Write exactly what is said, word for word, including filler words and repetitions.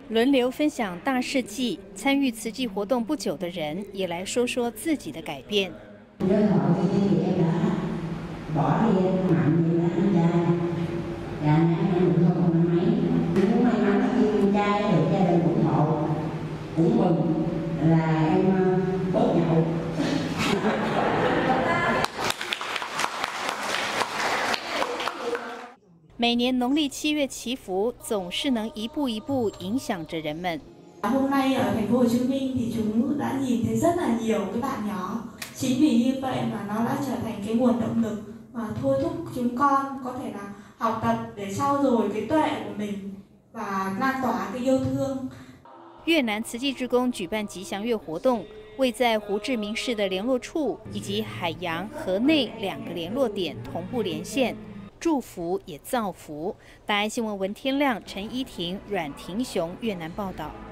轮流分享大事记，参与慈济活动不久的人也来说说自己的改变。 Đơn hội thì chị em đã bỏ đi mạnh gì đó anh trai, dạ anh em được hơn một năm mấy. Cũng may mắn là khi anh trai được gia đình ủng hộ, cũng mừng là em bớt nhậu. 每年农历七月祈福，总是能一步一步影响着人们。 Hôm nay ở thành phố Hồ Chí Minh thì chúng đã nhìn thấy rất là nhiều cái bạn nhỏ. Chính vì như vậy mà nó đã trở thành cái nguồn động lực mà thôi thúc chúng con có thể là học tập để trau dồi cái tuệ của mình và lan tỏa cái yêu thương. 越南慈济志工举办吉祥月活动，位在胡志明市的联络处以及海洋、河内两个联络点同步连线，祝福也造福。大爱新闻文天亮、陈依婷、阮廷雄越南报道。